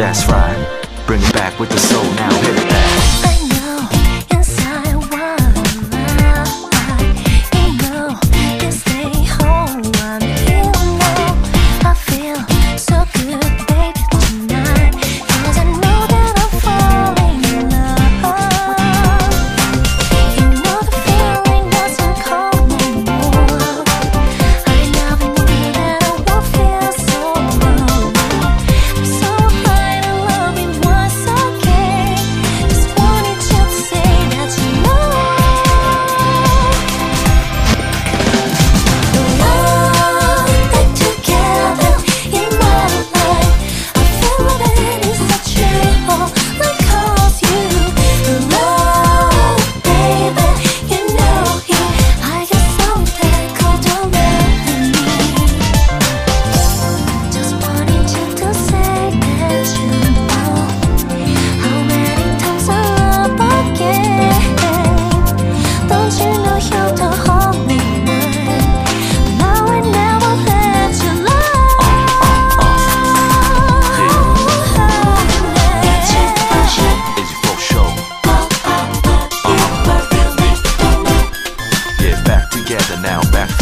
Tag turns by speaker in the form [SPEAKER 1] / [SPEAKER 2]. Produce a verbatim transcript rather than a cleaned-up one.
[SPEAKER 1] That's right. Bring it back with the soul. Now hit it back.
[SPEAKER 2] I know inside what I you know can stay home. I'm here now. I feel so good, baby, tonight. 'Cause I know that I'm falling in love. You know the feeling doesn't come no more. I never knew that I would feel so alone. I'm so high to love you once again. Just wanted you to say that you know the love that together in my life. I feel that it is so true. Like 'cause you the love, baby, you know you. I got something called a love in me. Just wanted you to say that you know how many times I love again. Don't you know you're the only one? Now I never let you love.
[SPEAKER 1] Is it for show? Get back together now, back